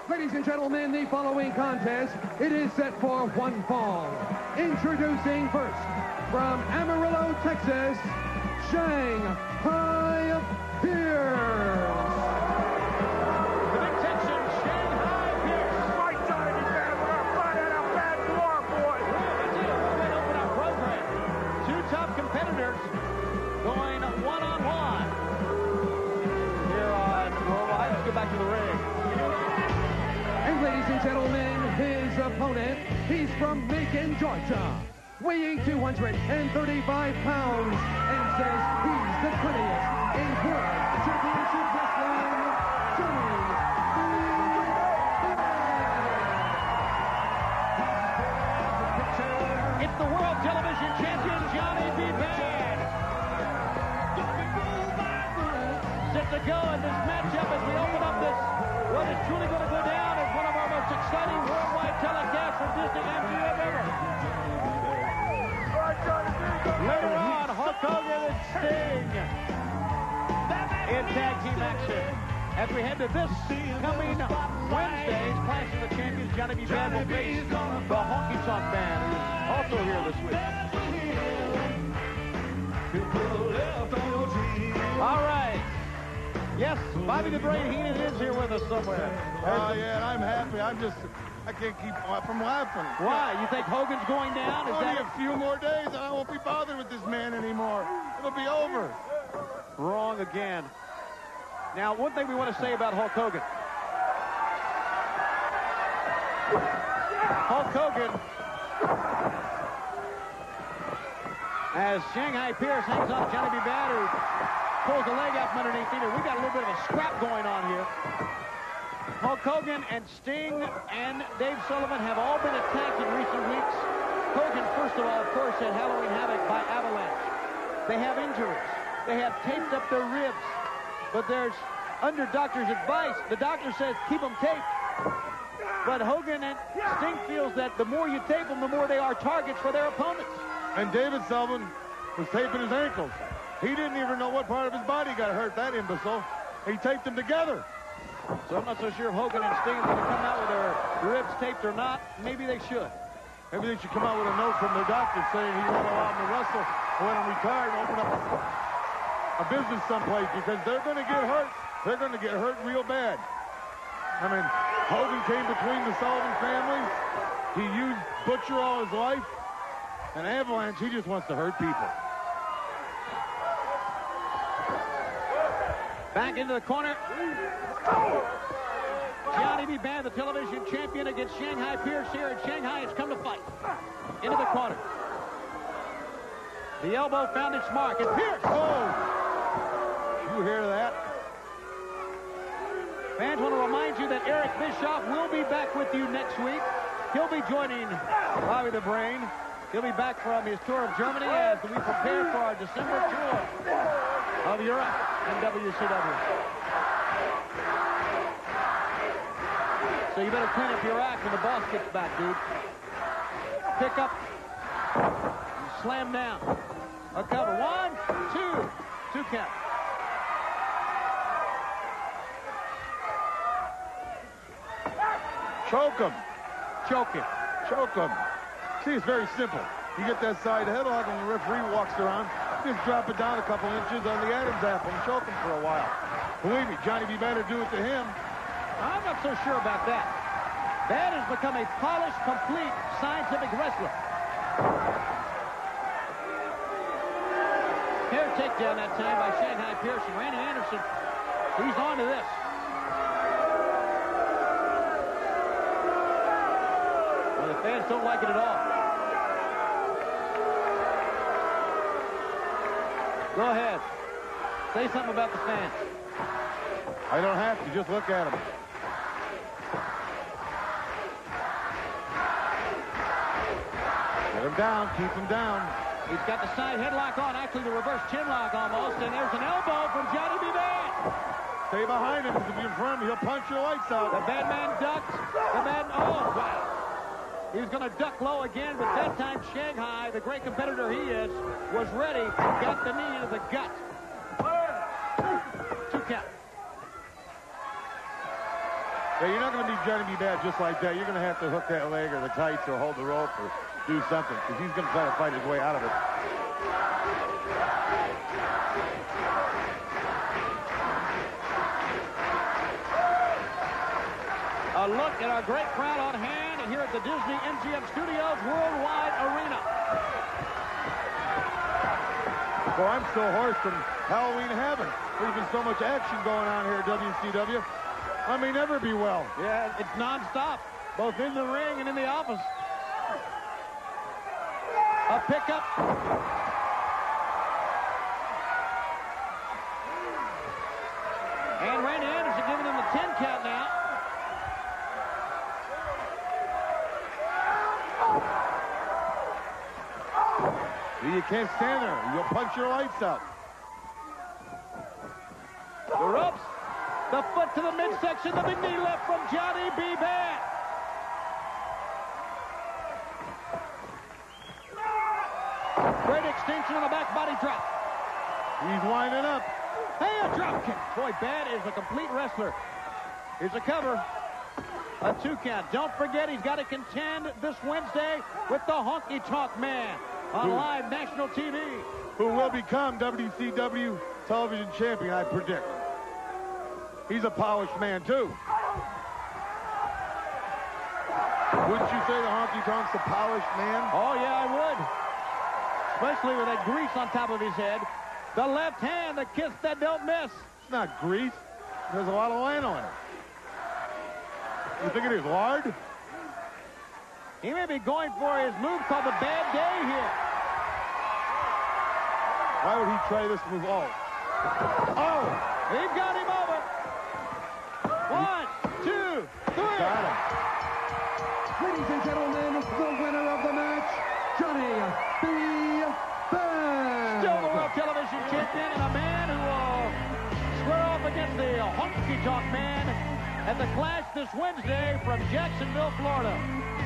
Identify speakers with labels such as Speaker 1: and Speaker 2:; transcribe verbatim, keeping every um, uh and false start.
Speaker 1: Ladies and gentlemen, the following contest, it is set for one fall. Introducing first, from Amarillo, Texas, Shanghai Pierce.
Speaker 2: The big Texan, Shanghai Pierce.
Speaker 3: My time is bad. We're going to find out how bad you are, boy.
Speaker 2: That's it. We're going to open our program. Two top competitors going one-on-one. Here on Worldwide. Let's go back to the ring.
Speaker 1: And ladies and gentlemen, his opponent, he's from Macon, Georgia, weighing two hundred thirty-five pounds, and says he's the prettiest in World Championship Wrestling, Johnny B.
Speaker 2: It's the World Television Champion, Johnny B. Bad. Set to go in this matchup as we open up this, what is truly going to go down as one of our most exciting worldwide telecasts from Disney M G M ever. Later on, Hulk Hogan and Sting in tag team action. As we head to this coming Wednesday's Clash of the Champions, Johnny B. Bad will face the Honky Tonk Band, who is also here this week. All right. Yes, Bobby the Brain Heenan is here with us somewhere.
Speaker 4: Oh, yeah, and I'm happy. I'm just, I can't keep from laughing.
Speaker 2: Why? You think Hogan's going down? Is
Speaker 4: Only
Speaker 2: that
Speaker 4: a few more days and I won't be bothered with this man anymore. It'll be over.
Speaker 2: Wrong again. Now, one thing we want to say about Hulk Hogan. Hulk Hogan, as Shanghai Pierce hangs on Johnny B. Bad, who pulls the leg out from underneath either. We got a little bit of a scrap going on here. Hulk Hogan and Sting and Dave Sullivan have all been attacked in recent weeks. Hogan, first of all, of course, had Halloween Havoc by Avalanche. They have injuries. They have taped up their ribs. But there's, under doctor's advice, the doctor says keep them taped. But Hogan and Sting feels that the more you tape them, the more they are targets for their opponents.
Speaker 4: And David Sullivan was taping his ankles. He didn't even know what part of his body got hurt, that imbecile. He taped them together.
Speaker 2: So I'm not so sure if Hogan and Sting are going to come out with their ribs taped or not. Maybe they should.
Speaker 4: Maybe they should come out with a note from their doctor saying he won't allow them to wrestle when I'm retired and open up a business someplace, because they're going to get hurt. They're going to get hurt real bad. I mean, Hogan came between the Sullivan families. He used Butcher all his life. And Avalanche, he just wants to hurt people.
Speaker 2: Back into the corner. Johnny B. Bad, the television champion, against Shanghai Pierce here, and Shanghai has come to fight. Into the corner. The elbow found its mark, and Pierce!
Speaker 4: Oh! You hear that?
Speaker 2: Fans want to remind you that Eric Bischoff will be back with you next week. He'll be joining Bobby the Brain. He'll be back from his tour of Germany as we prepare for our December tour of Europe in W C W. So you better clean up your act when the boss gets back, dude. Pick up. Slam down. A cover. One, two. Two count.
Speaker 4: Choke him.
Speaker 2: Choke him.
Speaker 4: Choke him. See, it's very simple. You get that side headlock and the referee walks around, just drop it down a couple inches on the Adam's apple and choke him for a while. Believe me, Johnny B. Bad do it to him.
Speaker 2: I'm not so sure about that. Bad has become a polished, complete, scientific wrestler. Hair takedown that time by Shanghai Pierce, and Randy Anderson, he's on to this. Well, the fans don't like it at all. Go ahead. Say something about the fans.
Speaker 4: I don't have to. Just look at him. Get him down. Keep him down.
Speaker 2: He's got the side headlock on, actually the reverse chin lock almost, and there's an elbow from Johnny B. Bad.
Speaker 4: Stay behind him, because if you're in front of him, he'll punch your lights out.
Speaker 2: The bad man ducks. The bad, oh, wow. He was going to duck low again, but that time Shanghai, the great competitor he is, was ready and got the knee into the gut. Two count.
Speaker 4: Yeah, you're not going to be Johnny B. Bad just like that. You're going to have to hook that leg or the tights or hold the rope or do something because he's going to try to fight his way out of it.
Speaker 2: A look at our great crowd on hand here at the Disney M G M Studios Worldwide Arena.
Speaker 4: Well, I'm so hoarse from Halloween Heaven. There's been so much action going on here at W C W. I may never be well.
Speaker 2: Yeah, it's nonstop, both in the ring and in the office. A pickup. And Randy Anderson giving him the ten count now.
Speaker 4: You can't stand there. You'll punch your lights out.
Speaker 2: The ropes. The foot to the midsection. The big knee left from Johnny B. Bad. Great extension on the back body drop.
Speaker 4: He's winding up.
Speaker 2: Hey, a drop kick. Boy, Bad is a complete wrestler. Here's a cover. A two count. Don't forget, he's got to contend this Wednesday with the Honky Tonk Man on
Speaker 4: Who?
Speaker 2: live national T V.
Speaker 4: Who will become W C W television champion, I predict. He's a polished man, too. Wouldn't you say the Honky Tonk's a polished man?
Speaker 2: Oh, yeah, I would. Especially with that grease on top of his head. The left hand, the kiss that don't miss.
Speaker 4: It's not grease. There's a lot of land on it. You think it is lard?
Speaker 2: He may be going for his move called the Bad Day here.
Speaker 4: Why would he try this move? Oh. Oh!
Speaker 2: They've got him over. One, two, three.
Speaker 4: Got him.
Speaker 1: Ladies and gentlemen, the winner of the match, Johnny B. Bad.
Speaker 2: Still the World Television Champion and a man who will square off against the Honky Tonk Man at the Clash this Wednesday from Jacksonville, Florida.